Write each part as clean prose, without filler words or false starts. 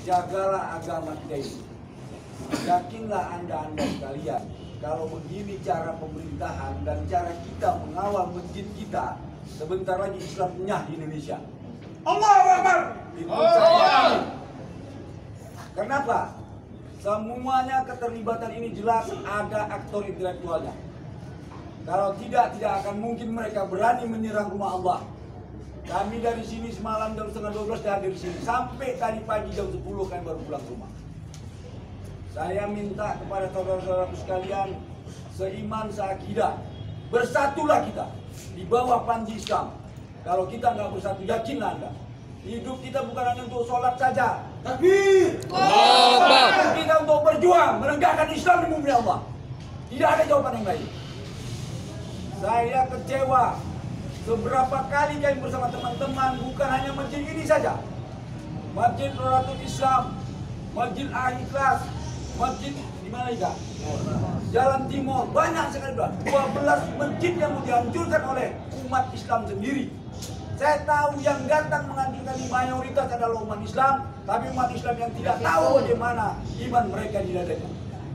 jagalah agama kita ini. Yakinlah anda sekalian, kalau begini cara pemerintahan dan cara kita mengawal masjid kita, sebentar lagi Islam nyah di Indonesia. Allahu Akbar. Itu saya yakin. Kenapa? Semuanya keterlibatan ini jelas ada aktor intelektualnya. Kalau tidak akan mungkin mereka berani menyerang rumah Allah. Kami dari sini semalam jam setengah 12 dah dari sini. Sampai tadi pagi jam 10 kami baru pulang ke rumah. Saya minta kepada saudara-saudaraku sekalian, seiman, seakidah, bersatulah kita di bawah panji Islam. Kalau kita nggak bersatu, yakinlah anda, hidup kita bukan hanya untuk sholat saja. Takbir! Hidup kita untuk berjuang, menegakkan Islam di bumi Allah. Tidak ada jawaban yang lain. Saya kecewa. Seberapa kali kami bersama teman-teman, bukan hanya masjid ini saja. Masjid Rodatul Islam, Masjid Al-Ikhlas, Masjid di mana juga? Jalan Timur, banyak sekali. 12 masjid yang mau dihancurkan oleh umat Islam sendiri. Saya tahu yang datang menghancurkan ini mayoritas adalah umat Islam, tapi umat Islam yang tidak tahu bagaimana iman mereka di dadanya.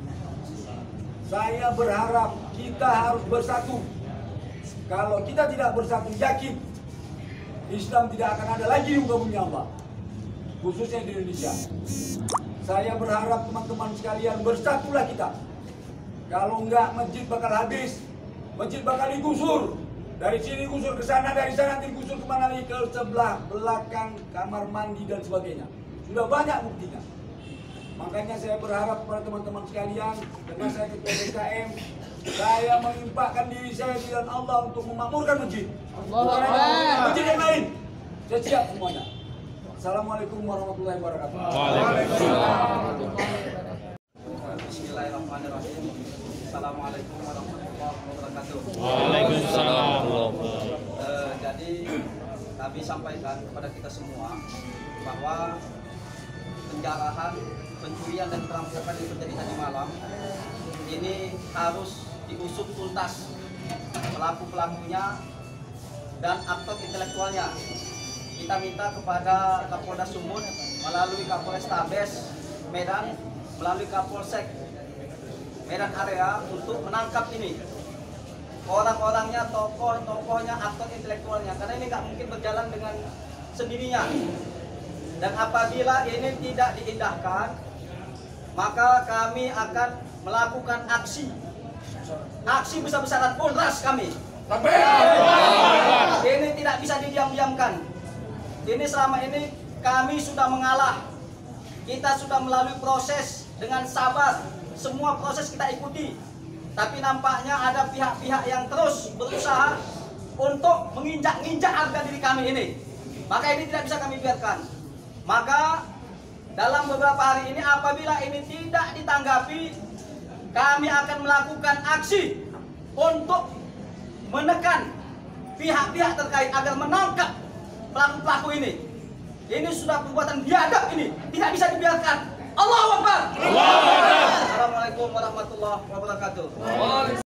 Saya berharap kita harus bersatu. Kalau kita tidak bersatu, yakin Islam tidak akan ada lagi di muka bumi Allah, khususnya di Indonesia. Saya berharap teman-teman sekalian bersatulah kita. Kalau enggak, masjid bakal habis, masjid bakal digusur. Dari sini gusur ke sana, dari sana nanti gusur kemana lagi, ke sebelah belakang kamar mandi dan sebagainya. Sudah banyak buktinya. Makanya saya berharap kepada teman-teman sekalian, dengan saya ketua DKM, saya mengimpakkan diri saya di jalan Allah untuk memakmurkan masjid. Bukan hanya masjid yang lain. Saya siap semuanya. Assalamualaikum warahmatullahi wabarakatuh. Waalaikumsalam. Bismillahirrahmanirrahim. Assalamualaikum warahmatullahi wabarakatuh. Waalaikumsalam. Jadi kami sampaikan kepada kita semua bahwa penjarahan, pencurian dan perampokan yang terjadi tadi malam ini harus diusut tuntas pelaku-pelakunya dan aktor intelektualnya. Kita minta kepada Kapolda Sumut melalui Kapolrestabes Medan, melalui Kapolsek Medan Area untuk menangkap ini orang-orangnya, tokoh-tokohnya, aktor intelektualnya, karena ini nggak mungkin berjalan dengan sendirinya. Dan apabila ini tidak diindahkan, maka kami akan melakukan aksi besar-besaran, ultras kami. Ini tidak bisa didiam-diamkan. Ini selama ini kami sudah mengalah. Kita sudah melalui proses dengan sabar. Semua proses kita ikuti. Tapi nampaknya ada pihak-pihak yang terus berusaha untuk menginjak-injak harga diri kami ini. Maka ini tidak bisa kami biarkan. Maka dalam beberapa hari ini apabila ini tidak ditanggapi, kami akan melakukan aksi untuk menekan pihak-pihak terkait agar menangkap pelaku-pelaku ini. Ini sudah perbuatan biadab, ini tidak bisa dibiarkan. Allahu Akbar. Assalamualaikum warahmatullahi wabarakatuh.